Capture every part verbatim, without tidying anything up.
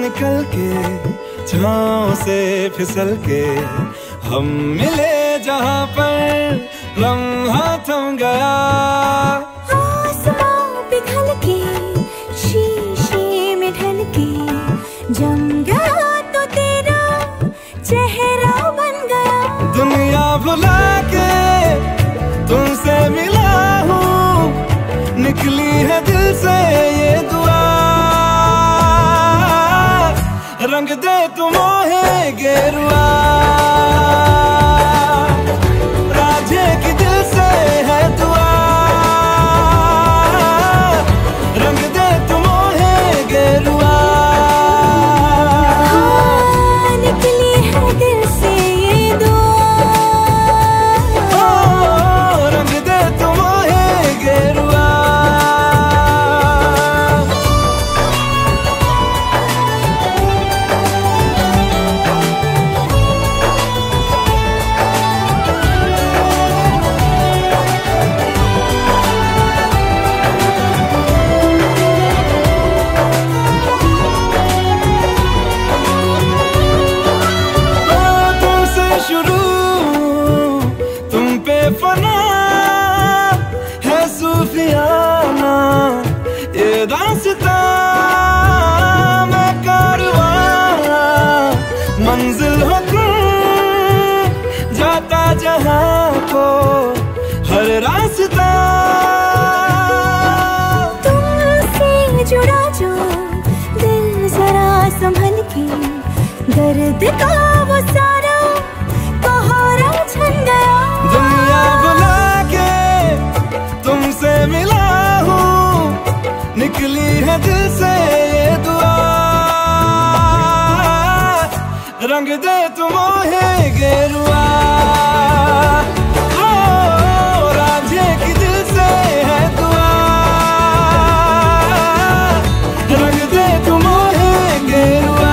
निकल के छाँव से फिसल के हम मिले जहाँ पर लम्हा थम गया। आसमां पिघल के शीशे में ढल के जम गया तो तेरा चेहरा बन गया। दुनिया भुला के तुमसे मिला हूँ, निकली है दिल से ये दुआ। रंग दे तू मोहे गेरुआ, राधे की दिल से है दुआ। रंग दे तू मोहे गेरुआ, हाँ, निकली है दिल से ये दुआ। ओ, रंग दे तू मोहे गेरुआ। शुरू तुम पे फना है सूफियाना ये दास्तां, मैं कारवां मंजिल हो तुम, जाता जहाँ को हर रास्ता। तुमसे जुड़ा जो दिल जरा संभल के, दर्द का वो सारा कोहरा छन गया। दुनिया बुला के तुमसे मिला हूँ, निकली है दिल से ये दुआ। रंग दे तू मोहे गेरुआ, ओ, राधे की दिल से है दुआ। रंग दे तू मोहे गेरुआ।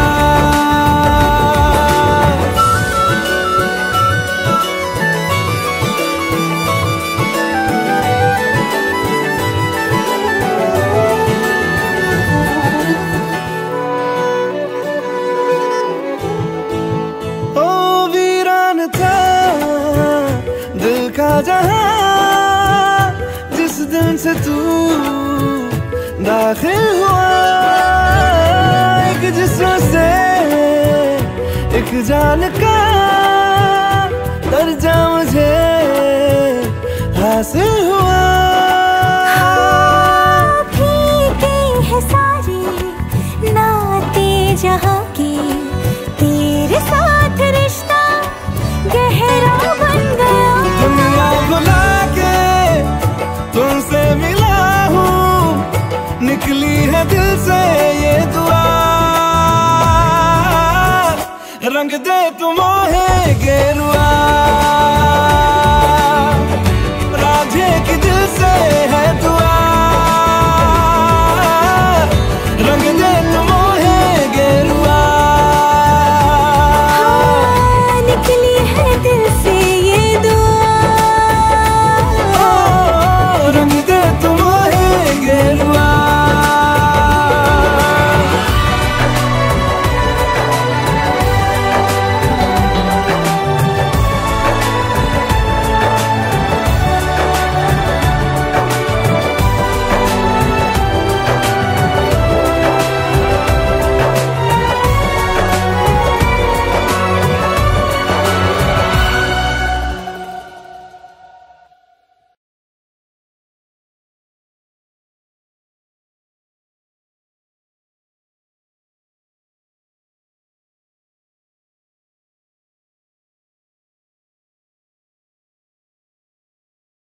जहाँ जिस दिन से तू दाखिल हुआ, एक जिस्म से एक जान का दर्जा मुझे हासिल हुआ।